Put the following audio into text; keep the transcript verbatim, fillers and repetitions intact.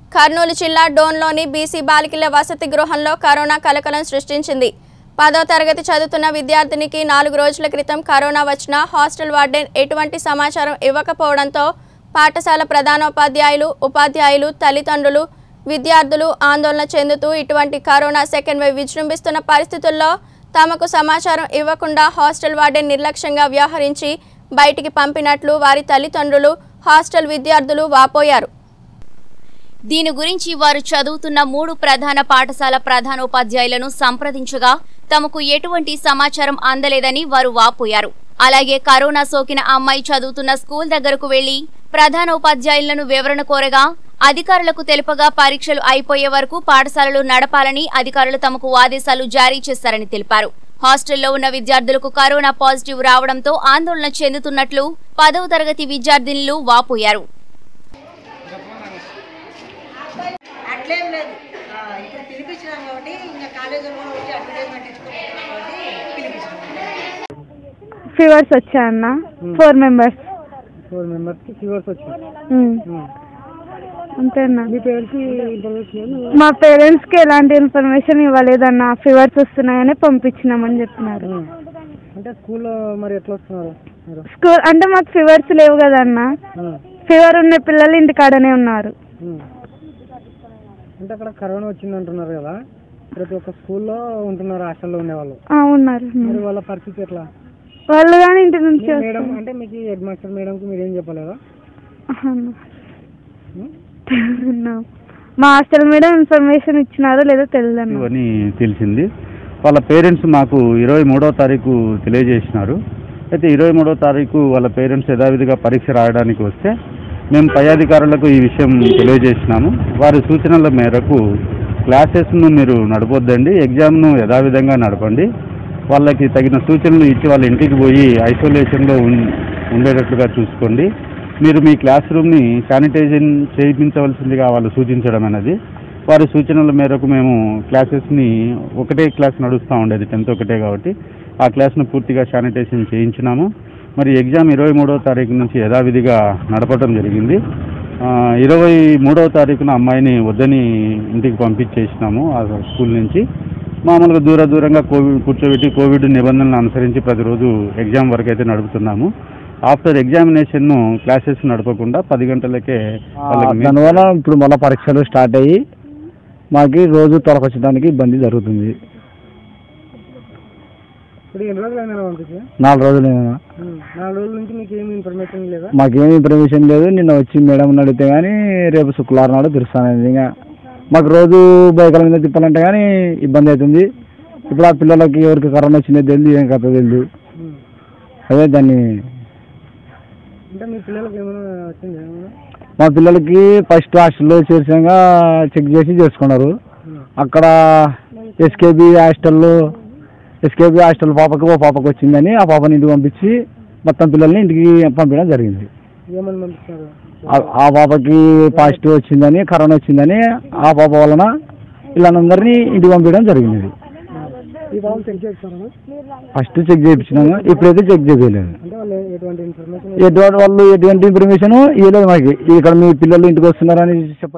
కర్నూలు జిల్లా డోన్లోని బీసీ బాలికల వసతి గృహంలో కరోనా కలకలం సృష్టించింది. పదో తరగతి చదువుతున్న విద్యార్థినికి నాలుగు రోజుల క్రితం కరోనా వచ్చినా హాస్టల్ వార్డెన్ ఎటువంటి సమాచారం ఇవ్వకపోవడంతో పాఠశాల ప్రధానోపాధ్యాయులు, ఉపాధ్యాయులు, తల్లిదండ్రులు, విద్యార్థులు ఆందోళన చెందుతూ ఇటువంటి కరోనా సెకండ్ వేవ్ విజృంభిస్తున్న పరిస్థితుల్లో తమకు సమాచారం ఇవ్వకుండా హాస్టల్ వార్డెన్ నిర్లక్ష్యంగా వ్యవహరించి బయటికి పంపినట్లు వారి తల్లిదండ్రులు, హాస్టల్ విద్యార్థులు వాపోయారు. దీని గురించి వారు చదువుతున్న మూడు ప్రధాన పాఠశాల ప్రధానోపాధ్యాయులను సంప్రదించగా తమకు ఎటువంటి సమాచారం అందలేదని వారు వాపోయారు. అలాగే కరోనా సోకిన అమ్మాయి చదువుతున్న స్కూల్ దగ్గరకు వెళ్లి ప్రధానోపాధ్యాయులను వివరణ కోరగా అధికారులకు తెలుపగా పరీక్షలు అయిపోయే వరకు పాఠశాలలు నడపాలని అధికారులు తమకు ఆదేశాలు జారీ చేశారని తెలిపారు. హాస్టల్లో ఉన్న విద్యార్థులకు కరోనా పాజిటివ్ రావడంతో ఆందోళన చెందుతున్నట్లు పదవ తరగతి విద్యార్థినులు వాపోయారు. ఫీవర్స్ వచ్చాయన్న ఫోర్ మెంబర్స్ ఫోర్ మెంబర్స్ కి ఫీవర్స్ వచ్చాయి. అంతేనా? మా పేరెంట్స్ కి ఎలాంటి ఇన్ఫర్మేషన్ ఇవ్వలేదన్న. ఫీవర్స్ వస్తున్నాయని పంపించినామని చెప్పినారు. అంటే స్కూల్లో మరి ఎట్లా వస్తున్నారు? స్కూల్ అంటే మాకు ఫీవర్స్ లేవు కదన్న. ఫీవర్ ఉన్న పిల్లలు ఇంటికాడనే ఉన్నారు. అంటే అక్కడ కరోనా వచ్చింది అంటున్నారు కదా, ప్రతి ఒక్క స్కూల్లో ఉంటున్నారు హాస్టల్లో ఉండేవాళ్ళు ఉన్నారు. మరి వాళ్ళ పరిస్థితి ఎట్లా? వాళ్ళు కానీ ఇంటి నుంచి మేడం అంటే మీకు హెడ్ మాస్టర్ మేడంకి మీరు ఏం చెప్పలేదా? మా హాస్టల్ మేడం ఇన్ఫర్మేషన్ ఇచ్చినారో లేదో తెలియదు అని తెలిసింది. వాళ్ళ పేరెంట్స్ మాకు ఇరవై మూడవ తారీఖు తెలియజేసినారు. అయితే ఇరవై మూడవ తారీఖు వాళ్ళ పేరెంట్స్ యథావిధిగా పరీక్ష రాయడానికి వస్తే మేము పై అధికారులకు ఈ విషయం తెలియజేసినాము. వారి సూచనల మేరకు క్లాసెస్ను మీరు నడపొద్దండి, ఎగ్జామ్ను యథావిధంగా నడపండి, వాళ్ళకి తగిన సూచనలు ఇచ్చి వాళ్ళ ఇంటికి పోయి ఐసోలేషన్లో ఉండేటట్లుగా చూసుకోండి, మీరు మీ క్లాస్ రూమ్ని శానిటైజేషన్ చేయించవలసిందిగా వాళ్ళు సూచించడం అనేది. వారి సూచనల మేరకు మేము క్లాసెస్ని ఒకటే క్లాస్ నడుస్తూ ఉండేది, టెన్త్ ఒకటే కాబట్టి ఆ క్లాస్ను పూర్తిగా శానిటైజేషన్ చేయించినాము. మరి ఎగ్జామ్ ఇరవై మూడవ తారీఖు నుంచి యథావిధిగా నడపడం జరిగింది. ఇరవై మూడవ తారీఖున అమ్మాయిని వద్దని ఇంటికి పంపించేసినాము ఆ స్కూల్ నుంచి. మామూలుగా దూర దూరంగా కోవిడ్ కూర్చోబెట్టి కోవిడ్ నిబంధనలను అనుసరించి ప్రతిరోజు ఎగ్జామ్ వరకు అయితే నడుపుతున్నాము. ఆఫ్టర్ ఎగ్జామినేషన్ను క్లాసెస్ నడపకుండా పది గంటలకే దానివల్ల ఇప్పుడు మళ్ళీ పరీక్షలు స్టార్ట్ అయ్యి మాకు రోజు తొలకొచ్చడానికి ఇబ్బంది జరుగుతుంది. నాలుగు రోజులు నాలుగు రోజుల నుంచి మీకు ఏమి ఇన్ఫర్మేషన్ లేదా? మాకేమి ఇన్ఫర్మేషన్ లేదు. నిన్న వచ్చి మేడం అడిగితే కానీ రేపు శుక్రవారం నాడు తెలుస్తాను. ఇంకా మాకు రోజు బైకుల మీద తిప్పాలంటే కానీ ఇబ్బంది అవుతుంది. ఇప్పుడు ఆ పిల్లలకి ఎవరికి కరోనా వచ్చిందో తెలియదు, ఏం కథ తెలియదు. అదే దాన్ని మా పిల్లలకి ఫస్ట్ హాస్టల్లో చేర్చాక చెక్ చేసి చేసుకున్నారు. అక్కడ ఎస్కేబీ హాస్టల్లో ఎస్కేబీ హాస్టల్ పాపకి ఓ పాపకు వచ్చిందని ఆ పాపని ఇంటికి పంపించి మొత్తం పిల్లల్ని ఇంటికి పంపించడం జరిగింది. ఆ పాపకి పాజిటివ్ వచ్చిందని, కరోనా వచ్చిందని ఆ పాప వలన వీళ్ళందరినీ ఇంటికి పంపించడం జరిగింది. ఫస్ట్ చెక్ చేయించినాము, ఇప్పుడైతే చెక్ చేయలేదు. ఎటువంటి వాళ్ళు ఎటువంటి ఇన్ఫర్మేషన్ ఇవ్వలేదు మాకు. ఇక్కడ మీ పిల్లలు ఇంటికి వస్తున్నారని చెప్పండి.